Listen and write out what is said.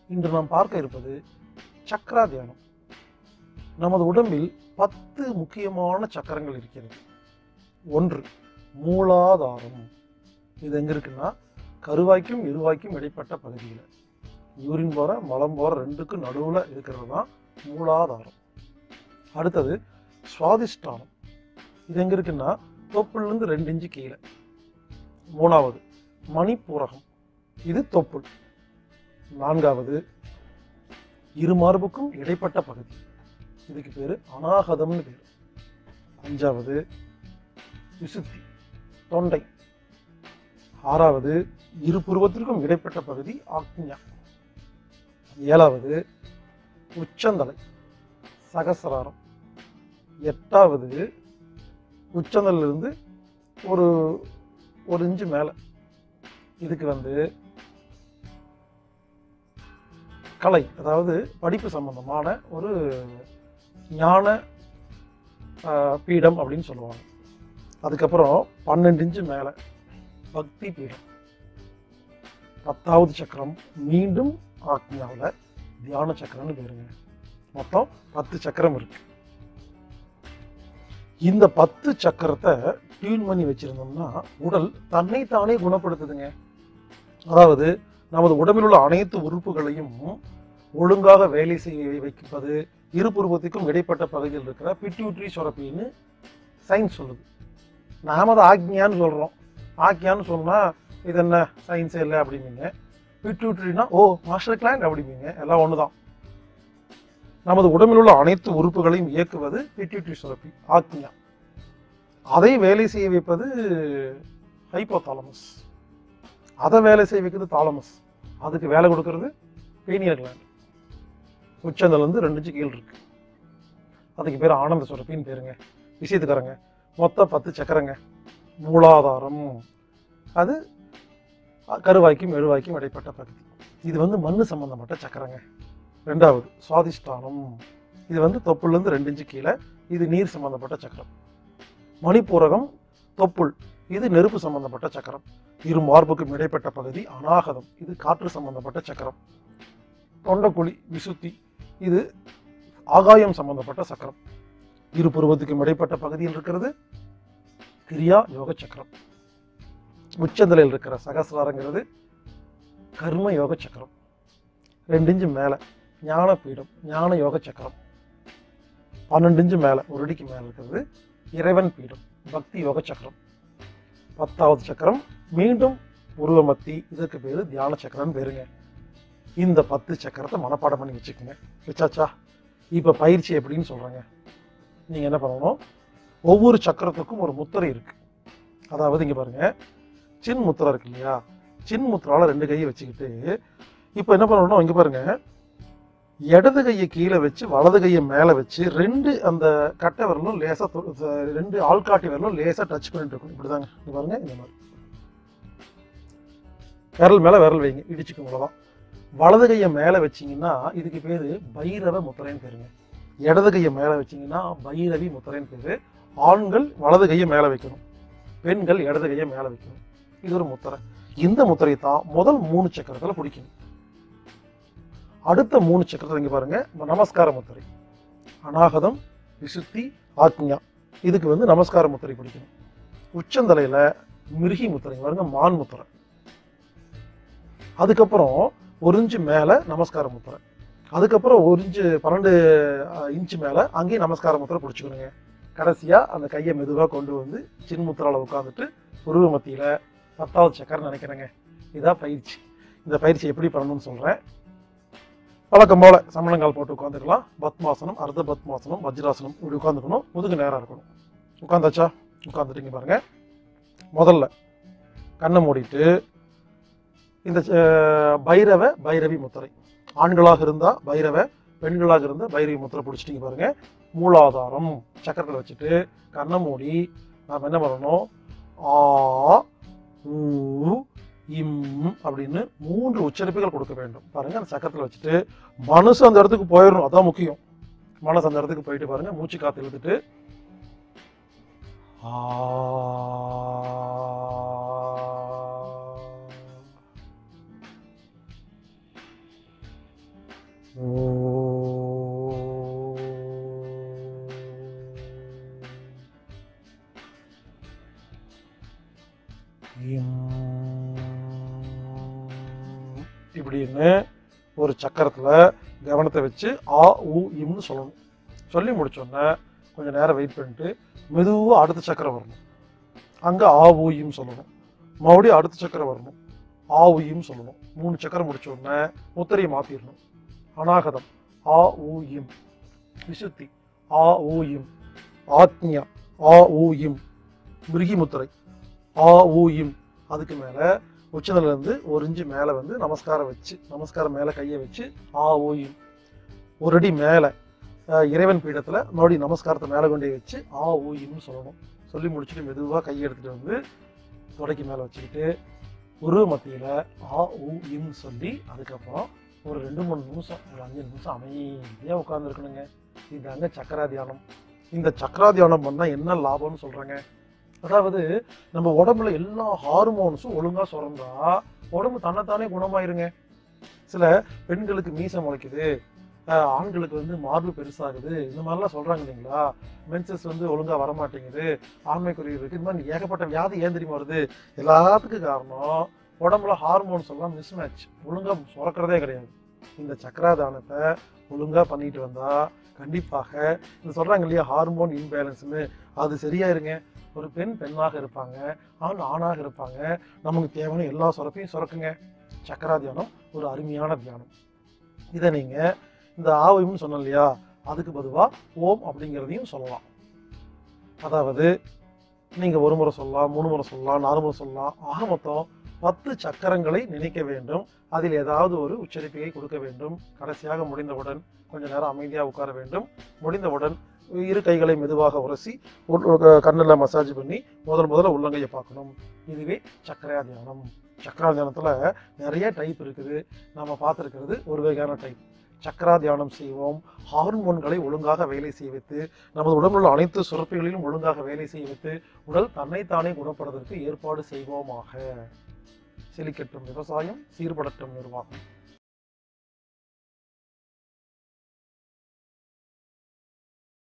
இன்று நாம் பார்க்க இருப்பது சக்ரா தியானம். நமது உடம்பில் 10 முக்கியமான சக்கரங்கள் இருக்கிறது. 1 மூலாதாரம். இது எங்க இருக்குன்னா கருவாய்க்கும் இருவாய்க்கும் இடைப்பட்ட பகுதியில், யூரின் போற மலம் போற ரெண்டுக்கும் நடுவில் இருக்கிறது தான் மூலாதாரம். அடுத்தது சுவாதிஷ்டானம். இது எங்க இருக்குன்னா தொப்புளிலிருந்து 2 இன்ச்சு கீழே. 3வது மணிப்பூரகம். இது தொப்புள். 4வது இரு மார்புக்கும் இடைப்பட்ட பகுதி, இதுக்கு பேரு அநாகதம்னு பேரு. 5வது விசுத்தி, தொண்டை. 6வது இரு புருவத்திற்கும் இடைப்பட்ட பகுதி ஆக்ஞா. 7வது உச்சந்தலை, சகசிராரம். 8வது உச்சந்தலிருந்து ஒரு இன்ச்சு மேல, இதுக்கு கலை, அதாவது படிப்பு சம்பந்தமான ஒரு ஞான பீடம் அப்படின்னு சொல்லுவாங்க. அதுக்கப்புறம் 12 இன்ச்சு மேல பக்தி பீடம். 10வது சக்கரம் மீண்டும் ஆக்ஞாவில் தியான சக்கரம்னு பேருங்க. மொத்தம் 10 சக்கரம் இருக்கு. இந்த 10 சக்கரத்தை டியூன் பண்ணி வச்சிருந்தோம்னா உடல் தன்னைத்தானே குணப்படுத்துதுங்க. அதாவது நமது உடம்பில் உள்ள அனைத்து உறுப்புகளையும் ஒழுங்காக வேலை செய்ய வைப்பது இரு புருவத்துக்கும் இடைப்பட்ட பகுதியில் இருக்கிற பிட்யூட்டரி சுரப்பின்னு சயின்ஸ் சொல்லுது. நாம அதை ஆக்ஞான்னு சொல்றோம். ஆக்ஞான்னு சொன்னா இது என்ன சயின்ஸே இல்லை அப்படிம்பீங்க. பிட்யூட்டரினா மாஸ்டர் கிளாண்ட் அப்படிம்பீங்க. எல்லாம் ஒண்ணுதான். நமது உடம்பில் உள்ள அனைத்து உறுப்புகளையும் இயக்குவது பிட்யூட்டரி சுரப்பி, ஆக்ஞா. அதை வேலை செய்ய வைப்பது ஹைப்போதாலமஸ். அதை வேலை செய்ய வைக்கிறது தாலமஸ். அதுக்கு வேலை கொடுக்கறது பீனியல் கிளாண்ட். உச்சந்தல் 2 இன்ச்சு கீழ் இருக்கு. அதுக்கு பேர் ஆனந்த சுரப்பின்னு பேருங்க. விஷயத்துக்காரங்க மொத்தம் 10 சக்கரங்க. மூலாதாரம், அது கருவாய்க்கும் எழுவாய்க்கும் இடைப்பட்ட பகுதி. இது மண்ணு சம்பந்தப்பட்ட சக்கரங்க. 2வது சுவாதிஷ்டானம். இது தொப்புளிலிருந்து 2 இன்ச்சு கீழே, இது நீர் சம்பந்தப்பட்ட சக்கரம். மணிப்பூரகம், தொப்புள், இது நெருப்பு சம்பந்தப்பட்ட சக்கரம். இரு மார்புக்கும் இடைப்பட்ட பகுதி அநாகதம், இது காற்று சம்பந்தப்பட்ட சக்கரம். தொண்டக்குழி, விசுத்தி, இது ஆகாயம் சம்பந்தப்பட்ட சக்கரம். இரு புருவத்துக்கும் இடைப்பட்ட பகுதியில் இருக்கிறது கிரியா யோக சக்கரம். உச்சந்தலையில் இருக்கிற சகசிராரங்கிறது கர்ம யோக சக்கரம். 2 இன்ச்சு மேல ஞான பீடம், ஞான யோக சக்கரம். 12 இன்ச்சு மேல, ஒரு அடிக்கு மேல இருக்கிறது இறைவன் பீடம், பக்தி யோக சக்கரம். 10வது சக்கரம் மீண்டும் உருவமத்தி, இதற்கு பேரு தியான சக்கரம் பேருங்க. இந்த 10 சக்கரத்தை மனப்பாடம் பண்ணி வச்சுக்கோங்க. வச்சாச்சா? இப்ப பயிற்சி எப்படின்னு சொல்றாங்க. நீங்க என்ன பண்ணணும், ஒவ்வொரு சக்கரத்துக்கும் ஒரு முத்திரை இருக்கு. அதாவது இங்க பாருங்க, சின் முத்திரை இருக்கு இல்லையா? சின் முத்திரால 2 கையை வச்சுக்கிட்டு இப்ப என்ன பண்ணணும், இங்க பாருங்க, இடது கையை கீழே வச்சு வலது கையை மேல வச்சு 2 அந்த கட்டை விரலும் லேசா 2 ஆள்காட்டி விரலும் லேசா டச் பண்ணிட்டு இருக்கும். இப்படிதாங்க. இங்க பாருங்க, இந்த மாதிரி விரல் மேல விரல் வைங்க, இடிச்சுக்கும். அவ்வளவுதான். வலது கையை மேல வச்சீங்கன்னா இதுக்கு பேரு பைரவ முத்திரைன்னு பேருங்க. இடது கையை மேல வச்சீங்கன்னா பைரவி முத்திரைன்னு பேரு. ஆண்கள் வலது கையை மேல வைக்கணும், பெண்கள் இடது கையை மேல வைக்கணும். இது ஒரு முத்திரை. இந்த முத்திரை தான் முதல் 3 சக்கரத்துல பிடிக்கணும். அடுத்த 3 சக்கரத்துல இங்க பாருங்க, நமஸ்கார முத்திரை, அநாகதம், விசுத்தி, ஆக்ஞா. இதுக்கு நமஸ்கார முத்திரை பிடிக்கணும். உச்சந்தலையில மிருகி முத்திரை பாருங்க, மான் முத்திரை. அதுக்கப்புறம் 1 இன்ச்சு மேல நமஸ்கார முத்திரை. அதுக்கப்புறம் 12 இன்ச்சு மேல அங்கேயும் நமஸ்கார முத்திரை பிடிச்சிக்கணுங்க. கடைசியா அந்த கையை மெதுவா கொண்டு வந்து சின்முத்திரால உட்காந்துட்டு உருவ மத்தியில 10வது சக்கரம் நினைக்கிறேங்க. இதான் பயிற்சி. இந்த பயிற்சி எப்படி பண்ணணும்னு சொல்றேன். வழக்கம் போல சமணங்கால் போட்டு உட்காந்துக்கலாம். பத்மாசனம், அர்த்த பத்மாசனம், வஜ்ராசனம், இப்படி உட்காந்துக்கணும். முதுகு நேரம் இருக்கணும். உட்காந்தாச்சா? உட்காந்துட்டீங்க பாருங்க. முதல்ல கண்ணை மூடிட்டு இந்த பைரவி முத்திரை, ஆண்களாக இருந்தா பைரவ, பெண்களாக இருந்தா பைரவி முத்திரை பிடிச்சிட்டீங்க பாருங்க. மூலாதாரம் சக்கரத்தில் வச்சுட்டு கண்ணை மூடி நாம் என்ன பண்ணணும், ஆ ஊ இம் அப்படின்னு 3 உச்சரிப்புகள் கொடுக்க வேண்டும். பாருங்க, அந்த சக்கரத்தில் வச்சுட்டு மனசு அந்த இடத்துக்கு போயிடணும். அதான் முக்கியம். மனசு அந்த இடத்துக்கு போயிட்டு பாருங்க, மூச்சு காத்து இழுத்துட்டு ஆ இப்படின்னு ஒரு சக்கரத்துல கவனத்தை வச்சு ஆ ஊ இம்னு சொல்லணும். சொல்லி முடிச்சோன்னே கொஞ்சம் நேரம் வெயிட் பண்ணிட்டு மெதுவாக அடுத்த சக்கரம் வரணும். அங்கே ஆ ஊ இம் சொல்லணும். மறுபடியும் அடுத்த சக்கரம் வரணும். ஆ ஊ இம் சொல்லணும். 3 சக்கரம் முடிச்ச உடனே முத்திரையை மாற்றிடணும். அநாகதம் ஆ ஊ இம், விசுத்தி ஆ ஊ இம், ஆக்ஞா ஆ ஊ இம், மிருகி முத்திரை ஆ ஊ இம். அதுக்கு மேலே உச்சநிலேருந்து 1 இன்ச்சு மேலே வந்து நமஸ்காரம் வச்சு, நமஸ்காரம் மேலே கையை வச்சு ஆ ஊ இம். 1 அடி மேலே இறைவன் பீடத்தில் மறுபடியும் நமஸ்காரத்தை மேலே கொண்டே வச்சு ஆ ஊ இம்னு சொல்லணும். சொல்லி முடிச்சுட்டு மெதுவாக கையை எடுத்துகிட்டு வந்து தொடைக்கு மேலே வச்சுக்கிட்டு உருவ மத்தியில் ஆ ஊ இம் சொல்லி அதுக்கப்புறம் ஒரு 2-3 நிமிஷம், ஒரு 5 நிமிஷம் அமைதியாக உட்காந்துருக்கணுங்க. இதுதாங்க சக்கரா தியானம். இந்த சக்கரா தியானம் பண்ணால் என்ன லாபம்னு சொல்கிறாங்க. அதாவது நம்ம உடம்புல எல்லா ஹார்மோன்ஸும் ஒழுங்காக சுரந்தா உடம்பு தன்னைத்தானே குணமாயிருங்க. சில பெண்களுக்கு மீசை முளைக்குது, ஆண்களுக்கு வந்து மார்பு பெருசாகுது, இந்த மாதிரிலாம் சொல்கிறாங்க இல்லைங்களா. மென்சஸ் வந்து ஒழுங்காக வரமாட்டேங்குது, ஆண்மை குறைவு இருக்குது, இந்த மாதிரி ஏகப்பட்ட வியாதி ஏன் தெரியுமா வருது? எல்லாத்துக்கும் காரணம் உடம்புல ஹார்மோன்ஸ் எல்லாம் மிஸ்மேட்ச், ஒழுங்காக சுரக்கிறதே கிடையாது. இந்த சக்கராதானத்தை ஒழுங்காக பண்ணிட்டு வந்தால் கண்டிப்பாக இந்த சொல்கிறாங்க இல்லையா ஹார்மோன் இன்பேலன்ஸ்னு, அது சரியாயிருங்க. ஒரு பெண் பெண்ணாக இருப்பாங்க, ஆண் ஆணாக இருப்பாங்க, நமக்கு தேவையான எல்லா சுரப்பையும் சுரக்குங்க. சக்கரா தியானம் ஒரு அருமையான தியானம். இதை நீங்கள் இந்த ஆவையும் சொன்னோம் இல்லையா, அதுக்கு பொதுவாக ஓம் அப்படிங்கிறதையும் சொல்லலாம். அதாவது நீங்கள் 1 முறை சொல்லலாம், 3 முறை சொல்லலாம், 4 முறை சொல்லலாம். ஆக மொத்தம் 10 சக்கரங்களை நினைக்க வேண்டும். அதில் ஏதாவது ஒரு உச்சரிப்பையை கொடுக்க வேண்டும். கடைசியாக முடிந்தவுடன் கொஞ்சம் நேரம் அமைதியாக உட்கார வேண்டும். முடிந்தவுடன் 2 கைகளை மெதுவாக உரசி கண்ணில் மசாஜ் பண்ணி முதல்ல உள்ளங்கையை பார்க்கணும். இதுவே சக்கரா தியானம். சக்கரா தியானத்தில் நிறைய டைப் இருக்குது. நம்ம பார்த்துருக்கிறது ஒரு வகையான டைப். சக்கரா தியானம் செய்வோம். ஹார்மோன்களை ஒழுங்காக வேலை செய்ய வைத்து, நமது உடம்பில் உள்ள அனைத்து சுரப்பிகளிலும் ஒழுங்காக வேலை செய்ய வைத்து உடல் தன்னைத்தானே குணப்படுவதற்கு ஏற்பாடு செய்வோமாக. செழிக்கட்டும் விவசாயம், சீர்படட்டும் நிர்வாகம்.